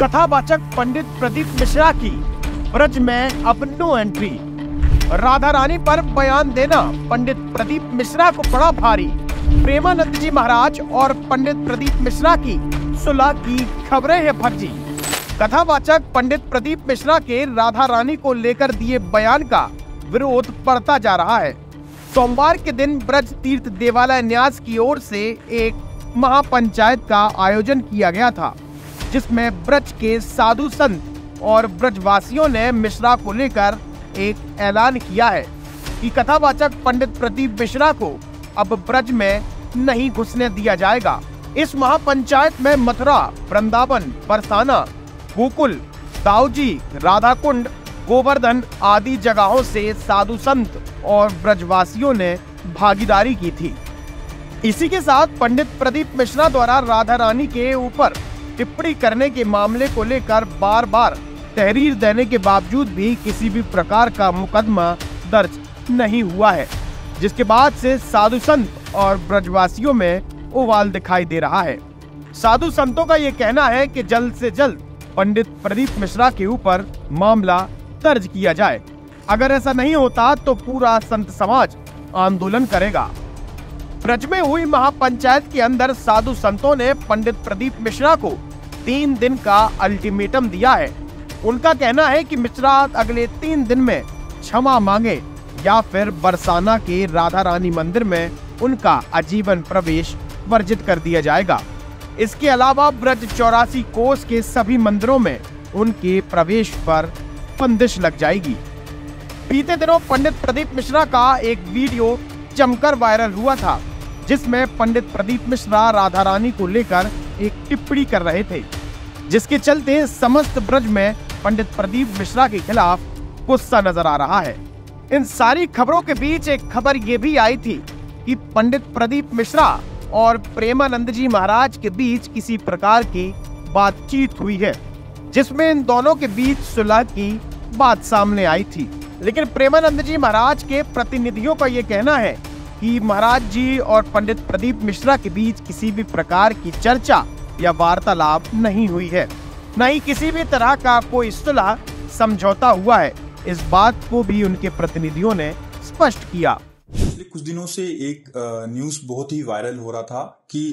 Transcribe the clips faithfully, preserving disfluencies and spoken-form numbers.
कथावाचक पंडित प्रदीप मिश्रा की ब्रज में अब नो एंट्री। राधा रानी पर बयान देना पंडित प्रदीप मिश्रा को पड़ा भारी। प्रेमानंद जी महाराज और पंडित प्रदीप मिश्रा की सुलह की खबरें हैं फर्जी। कथावाचक पंडित प्रदीप मिश्रा के राधा रानी को लेकर दिए बयान का विरोध बढ़ता जा रहा है। सोमवार के दिन ब्रज तीर्थ देवालय न्यास की ओर से एक महापंचायत का आयोजन किया गया था, जिसमें ब्रज के साधु संत और ब्रजवासियों ने मिश्रा को लेकर एक ऐलान किया है कि कथावाचक पंडित प्रदीप मिश्रा को अब ब्रज में नहीं घुसने दिया जाएगा। इस महापंचायत में मथुरा, वृंदावन, बरसाना, गोकुल, दाऊजी, राधाकुंड, गोवर्धन आदि जगहों से साधु संत और ब्रजवासियों ने भागीदारी की थी। इसी के साथ पंडित प्रदीप मिश्रा द्वारा राधा रानी के ऊपर टिप्पणी करने के मामले को लेकर बार बार तहरीर देने के बावजूद भी किसी भी प्रकार का मुकदमा दर्ज नहीं हुआ है, जिसके बाद से साधु संत और ब्रजवासियों में उबाल दिखाई दे रहा है। साधु संतों का ये कहना है कि जल्द से जल्द पंडित प्रदीप मिश्रा के ऊपर मामला दर्ज किया जाए। अगर ऐसा नहीं होता तो पूरा संत समाज आंदोलन करेगा। ब्रज में हुई महापंचायत के अंदर साधु संतों ने पंडित प्रदीप मिश्रा को तीन दिन का अल्टीमेटम दिया है। उनका कहना है कि मिश्रा अगले तीन दिन में क्षमा मांगे या फिर बरसाना के राधा रानी मंदिर में उनका आजीवन प्रवेश वर्जित कर दिया जाएगा। इसके अलावा ब्रज चौरासी कोस के सभी मंदिरों में उनके प्रवेश पर बंदिश लग जाएगी। बीते दिनों पंडित प्रदीप मिश्रा का एक वीडियो जमकर वायरल हुआ था, जिसमें पंडित प्रदीप मिश्रा राधा रानी को लेकर एक टिप्पणी कर रहे थे, जिसके चलते समस्त ब्रज में पंडित प्रदीप मिश्रा के खिलाफ गुस्सा नजर आ रहा है। इन सारी खबरों के बीच एक खबर ये भी आई थी कि पंडित प्रदीप मिश्रा और प्रेमानंद जी महाराज के बीच किसी प्रकार की बातचीत हुई है, जिसमें इन दोनों के बीच सुलह की बात सामने आई थी। लेकिन प्रेमानंद जी महाराज के प्रतिनिधियों का ये कहना है कि महाराज जी और पंडित प्रदीप मिश्रा के बीच किसी भी प्रकार की चर्चा या वार्तालाप नहीं हुई है, न ही किसी भी तरह का कोई सुलह समझौता हुआ है। इस बात को भी उनके प्रतिनिधियों ने स्पष्ट किया। पिछले कुछ दिनों से एक न्यूज बहुत ही वायरल हो रहा था कि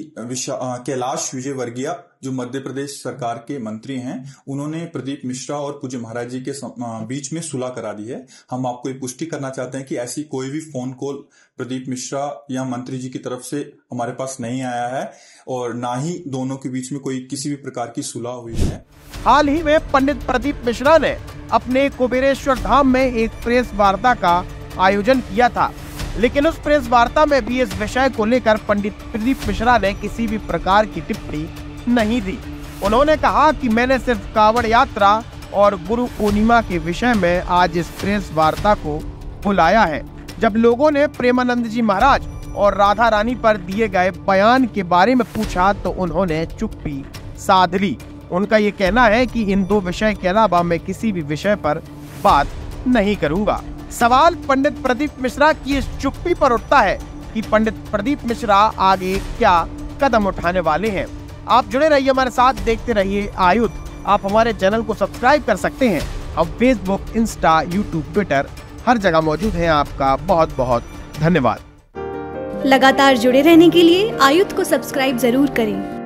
कैलाश विजयवर्गीय जो मध्य प्रदेश सरकार के मंत्री हैं, उन्होंने प्रदीप मिश्रा और पूज्य महाराज जी के बीच में सुलह करा दी है। हम आपको ये पुष्टि करना चाहते हैं कि ऐसी कोई भी फोन कॉल प्रदीप मिश्रा या मंत्री जी की तरफ से हमारे पास नहीं आया है और ना ही दोनों के बीच में कोई किसी भी प्रकार की सुलह हुई है। हाल ही में पंडित प्रदीप मिश्रा ने अपने कुबेरेश्वर धाम में एक प्रेस वार्ता का आयोजन किया था, लेकिन उस प्रेस वार्ता में भी इस विषय को लेकर पंडित प्रदीप मिश्रा ने किसी भी प्रकार की टिप्पणी नहीं दी। उन्होंने कहा कि मैंने सिर्फ कांवड़ यात्रा और गुरु पूर्णिमा के विषय में आज इस प्रेस वार्ता को बुलाया है। जब लोगों ने प्रेमानंद जी महाराज और राधा रानी पर दिए गए बयान के बारे में पूछा तो उन्होंने चुप्पी साध ली। उनका ये कहना है कि इन दो विषय के अलावा मैं किसी भी विषय पर बात नहीं करूंगा। सवाल पंडित प्रदीप मिश्रा की इस चुप्पी पर उठता है कि पंडित प्रदीप मिश्रा आगे क्या कदम उठाने वाले हैं। आप जुड़े रहिए हमारे साथ, देखते रहिए आयुध। आप हमारे चैनल को सब्सक्राइब कर सकते हैं। अब फेसबुक, इंस्टा, यूट्यूब, ट्विटर हर जगह मौजूद है। आपका बहुत बहुत धन्यवाद। लगातार जुड़े रहने के लिए आयुध को सब्सक्राइब जरूर करें।